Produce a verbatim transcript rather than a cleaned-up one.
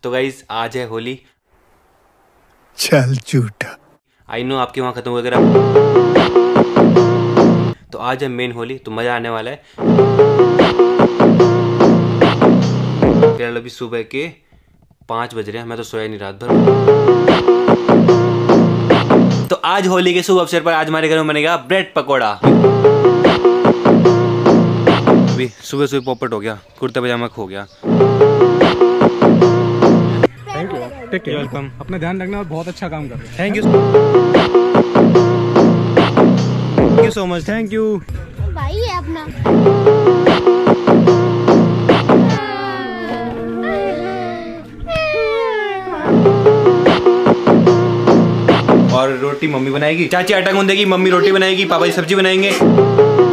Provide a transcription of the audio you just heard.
तो गाइस आज है होली। चल झूठा। आई नो आपके वहाँ खत्म वगैरह, तो आज है मेन होली, तो मजा आने वाला है। फिलहाल अभी सुबह के पाँच बज रहे हैं, मैं तो सोया नहीं रात भर। तो आज होली के शुभ अवसर पर आज हमारे घर में बनेगा ब्रेड पकौड़ा। अभी सुबह सुबह पॉपट हो गया, कुर्ता पजामा खो गया। Thank you, take care, welcome. अपना ध्यान रखना और बहुत अच्छा काम कर रहे हैं। Thank you, thank you so much. Thank you भाई है अपना। और रोटी मम्मी बनाएगी, चाची आटा गूंदेगी, मम्मी रोटी बनाएगी, पापा जी सब्जी बनाएंगे।